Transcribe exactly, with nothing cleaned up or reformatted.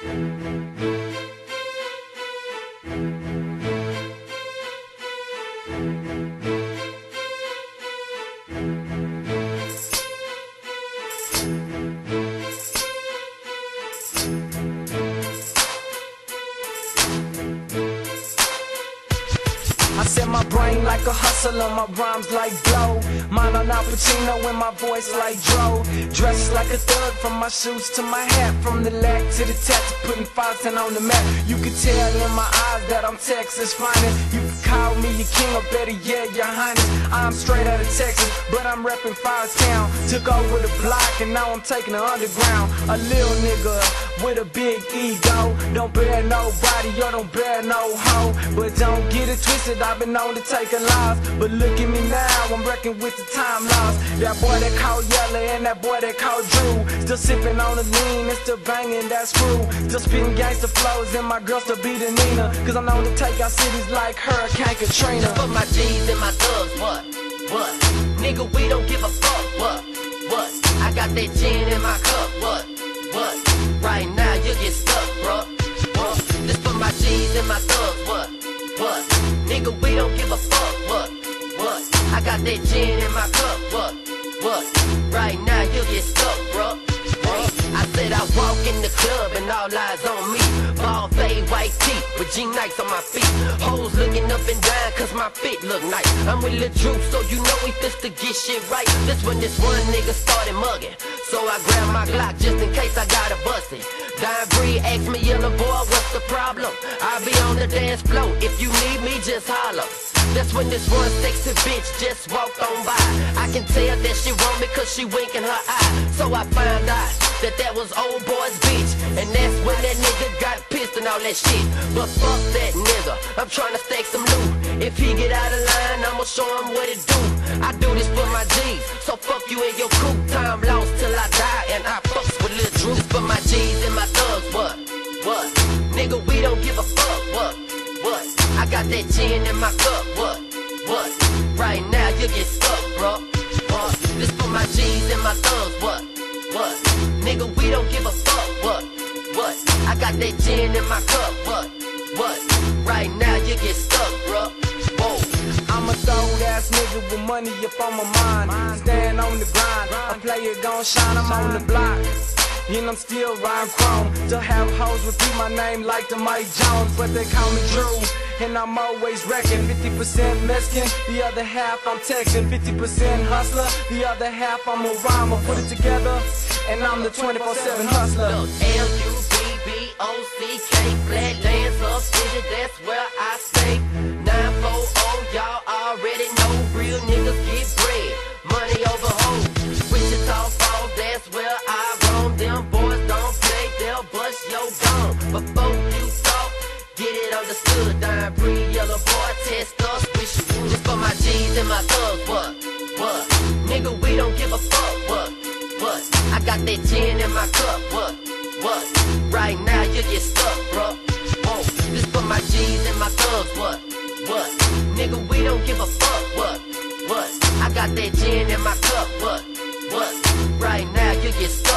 I set my brain like a hustler, my rhymes like blow. Mine on Al Pacino and my voice like Dro. Dressed like a thug from my shoes to my hat, from the leg to the tattoo, putting five ten on the map. You can tell in my eyes that I'm Texas finest. You can call me your king or better yet, your highness. I'm straight out of Texas, but I'm repping Firetown. Took over the block and now I'm taking the underground. A little nigga with a big ego. Don't bear nobody or don't bear no hoe. But don't get it twisted, I've been known to take a loss. But look at me now, I'm wrecking with the time loss. That boy that called Yella and that boy that called Drew. Still sipping on the lean and still banging that screw. Still spitting gangster flows and my girl still beating Nina. Cause I'm known to take out cities like Hurricane Katrina. For my G's and my thugs, what? What? Nigga, we don't give a fuck, what? What? I got that gin in my cup, what? What? Right now you get stuck, bruh. Bruh. This for my G's and my thugs, what? What? Nigga, we don't give a fuck, what? What? I got that gin in my cup, what? What? Right now you get stuck, bruh. Bruh. I said I walk in the club and all eyes on me. Ball fade, white tee, with G-Nikes on my feet. Hoes looking up and down cause my fit look nice. I'm with Lil Drew, so you know we fist to get shit right. This when this one nigga started mugging, so I grabbed my Glock just in case I gotta bust it. Dime Bree asked me, Yellow boy, what's the problem? I'll be on the dance floor, if you need me, just holler. That's when this one sexy bitch just walked on by. I can tell that she want me cause she winking her eye. So I found out that that was old boy's bitch, and that's when that nigga got pissed and all that shit. But fuck that nigga, I'm trying to stack some loot. If he get out of line, I'ma show him what it do. I do this for my G's, so fuck you and your crew. Time lost till I die, and I fucks with Lil Drew. This for my G's and my thugs, what? What? Nigga, we don't give a fuck, what? What? I got that gin in my cup, what? What? Right now you get stuck, bro. What? This for my G's and my thugs, what? What? Nigga, we don't give a fuck, what? What? I got that gin in my cup, what? What? Right now you get stuck, bro. Whoa. I'm a throwed ass nigga with money up on my mind. Stand on the grind, a player gon' shine, I'm on the block. And I'm still rhyme chrome. To have hoes repeat my name like the Mike Jones, but they call me Drew. And I'm always wrecking. Fifty percent Mexican, the other half I'm Texan. Fifty percent hustler, the other half I'm a rhymer. Put it together, and I'm the twenty-four seven hustler. L U B B O C K, Flatlands up city, that's where I stay. nine four oh, y'all already know. Real niggas get bread, money over hoes. Wichita Falls, that's where I roam. Them boys don't play, they'll bust your dome. Before you talk, get it understood. Dime Bree, Yellow boy, test us, wish you would. Just for my G's and my thugs, what? What? Nigga, we don't give a fuck, what? What? I got that gin in my cup, what? What? Right now you get stuck, bro. Whoa. This for my G's and my thugs, what? What? Nigga, we don't give a fuck, what? What? I got that gin in my cup, what? What? Right now you get stuck.